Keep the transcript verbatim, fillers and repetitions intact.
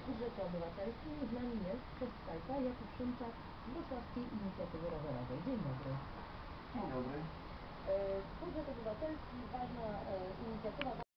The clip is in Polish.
Budżecie Obywatelskim. Z nami jest przez Skype'a Jakub Szymczak z Wrocławskiej Inicjatywy Rowerowej. Dzień dobry. Dzień dobry. Budżet Obywatelski, ważna inicjatywa.